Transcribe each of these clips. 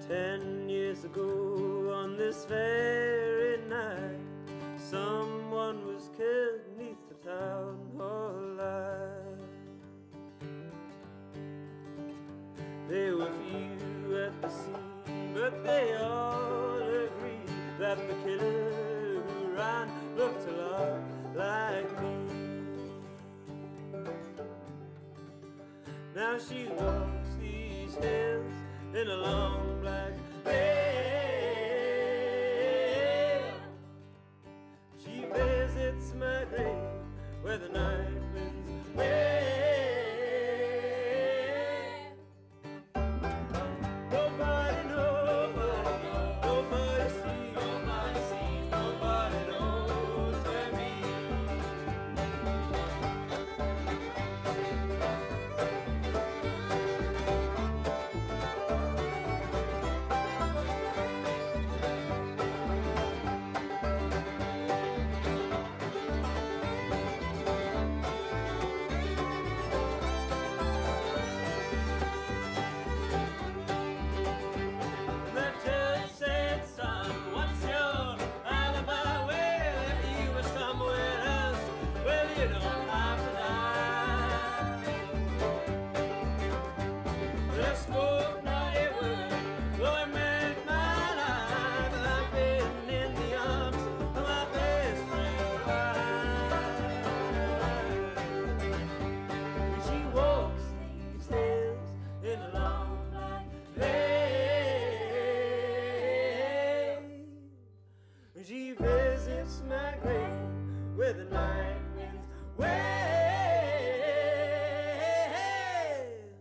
10 years ago on this very night, someone was killed neath the town hall light. There were few at the scene, but they all agreed that the killer who ran looked a lot like me. Now she walks these hills in a long black veil. She visits my grave where the night winds wail. Nobody knows, nobody sees, nobody knows but me. She visits my grave where the night winds wail.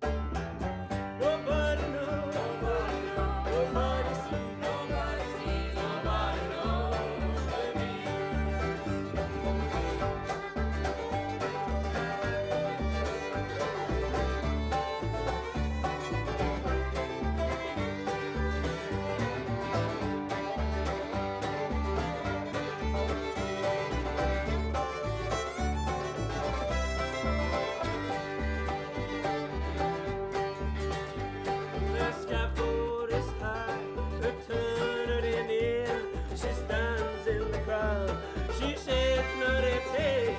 Nobody knows, nobody sees, nobody knows but me. She shakes not a tail,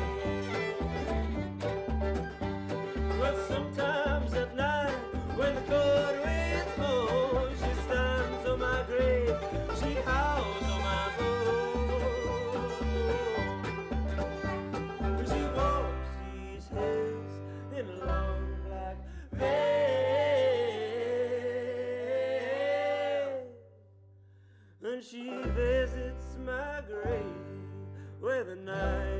but sometimes at night when the cold winds blow, she stands on my grave, she howls on my bones. She walks these hills in a long black veil, and she visits my grave where the night